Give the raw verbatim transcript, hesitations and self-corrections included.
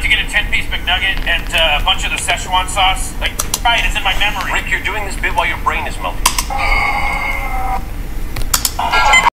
to get a ten-piece McNugget and uh, a bunch of the Szechuan sauce. Like, right, it's in my memory. Rick, you're doing this bit while your brain is melting.